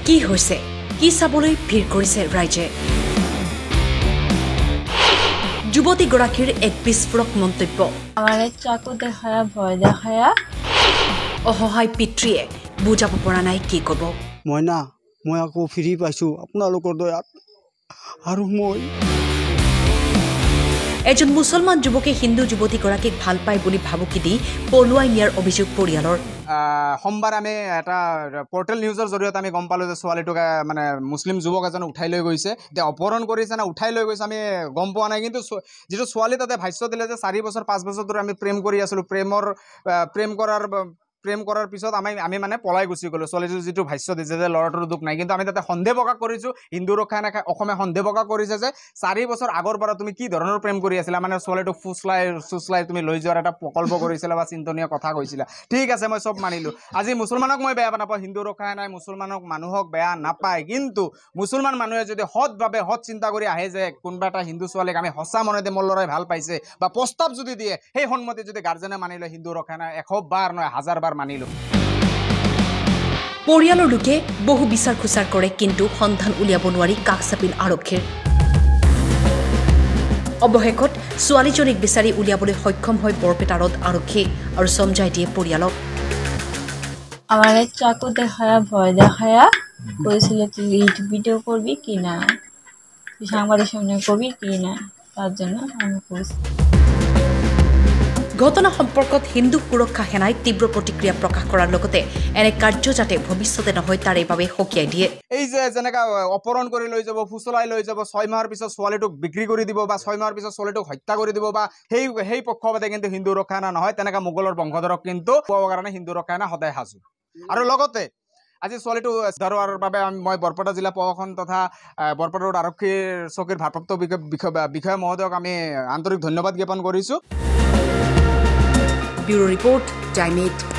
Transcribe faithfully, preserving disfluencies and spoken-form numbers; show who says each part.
Speaker 1: কি হৈছে কি চাবলৈ ভিৰ কৰিছে ৰাইজে যুৱতী গৰাকীৰ এক বিস্ফোৰক মন্তব্য
Speaker 2: আমাৰে চাকু দেখায়া ভয় দেখায়া
Speaker 1: অহহাই পিতৃয়ে বুজাব পৰা নাই কি ক'ব
Speaker 3: মই না মই আকৌ ফিৰি পাইছো আপোনালোকৰ দয়াত আৰু মই
Speaker 1: এজন মুছলমান যুৱকে হিন্দু যুৱতী গৰাকীক ভাল পায় বুলি ভাবুকি দি পলুৱাই নিয়াৰ অভিযোগ পৰিয়ালৰ
Speaker 4: সোমবাৰ আমি এটা পৰ্টেল নিউজৰ জৰিয়তে আমি গম পালোঁ যে ছোৱালীটোক মানে মুছলিম যুৱক এজনে উঠাই লৈ গৈছে এতিয়া অপহৰণ কৰিছে না উঠাই লৈ গৈছে আমি গম পোৱা নাই কিন্তু যিটো ছোৱালী তাতে ভাষ্য দিলে যে চাৰি বছৰ পাঁচ বছৰ ধৰি আমি প্ৰেম কৰি আছিলোঁ প্ৰেমৰ প্ৰেম কৰাৰ প্ৰেম কৰাৰ পিছত আমি আমি মানে পলাই গুচি গ'লোঁ ছোৱালীটোৰ যিটো ভাষ্য দিছে যে ল'ৰাটোৰ দুখ নাই কিন্তু আমি তাতে সন্দেহ প্ৰকাশ কৰিছোঁ হিন্দু ৰক্ষা নাখাই অসমে সন্দেহ প্ৰকাশ কৰিছে যে চাৰি বছৰ আগৰ পৰা তুমি কি ধৰণৰ প্ৰেম কৰি আছিলা মানে ছোৱালীটোক ফুচলাই চুচলাই তুমি লৈ যোৱাৰ এটা প্ৰকল্প কৰিছিলা বা চিন্তনীয় কথা কৈছিলা ঠিক আছে মই চব মানিলোঁ আজি মুছলমানক মই বেয়া নাপাওঁ হিন্দু ৰক্ষা নাই মুছলমানক মানুহক বেয়া নাপায় কিন্তু মুছলমান মানুহে যদি সৎভাৱে সৎ চিন্তা কৰি আহে যে কোনোবা এটা হিন্দু ছোৱালীক আমি সঁচা মনেদি মোৰ ল'ৰাই ভাল পাইছে বা প্ৰস্তাৱ যদি দিয়ে সেই সন্মতি যদি গাৰ্জেনে মানি লয় হিন্দু ৰক্ষা নাই এশ বাৰ নহয় হাজাৰ বাৰ মানিলোঁ
Speaker 1: পৰিয়ালৰ লোকে বহু বিচাৰ খুচাৰ কৰে কিন্তু সন্ধান উলিয়াব নোৱাৰি কাষ চাপিল আৰক্ষীৰ অৱশেষত ছোৱালীজনীক বিচাৰি উলিয়াবলৈ সক্ষম হয় বৰপেটাৰত আৰক্ষী আৰু সমঝাই দিয়ে পৰিয়ালক
Speaker 2: আমারে চাকু দেখায়া ভয় দেখায়া কইছিল তুই ইউটিউব ভিডিও করবি কি না তুই সাংবাদিক সামনে কবি কি না তার জন্য আমি কইছি
Speaker 1: ঘটনা সম্পৰ্কত হিন্দু সুৰক্ষা সেনাই তীব্ৰ প্ৰতিক্ৰিয়া প্ৰকাশ কৰাৰ লগতে এনে কাৰ্য যাতে ভৱিষ্যতে নহয় তাৰে বাবে সকীয়াই দিয়ে
Speaker 4: এই যে যেনেকা অপহৰণ কৰি লৈ যাব ফুচলাই লৈ যাব ছয় মাহৰ পিছত ছোৱালীটোক বিক্ৰী কৰি দিব বা ছয় মাহৰ পিছত ছোৱালীটোক হত্যা কৰি দিব বা সেই সেই পক্ষপাতে কিন্তু হিন্দু ৰক্ষা সেনা নহয় তেনেকা মোগলৰ বংশধৰক কিন্তু পোৱাৰ কাৰণে হিন্দু ৰক্ষা সেনা সদায় সাজু আৰু লগতে আজি ছোৱালীটো ধৰোৱাৰ বাবে মই বৰপেটা জিলা প্ৰশাসন তথা বৰপেটা ৰোড আৰক্ষীৰ চকীৰ ভাৰপ্ৰাপ্ত বিষয়া মহোদয়ক আমি আন্তৰিক ধন্যবাদ জ্ঞাপন কৰিছোঁ
Speaker 1: ব্যুৰো ৰিপৰ্ট টাইম এইট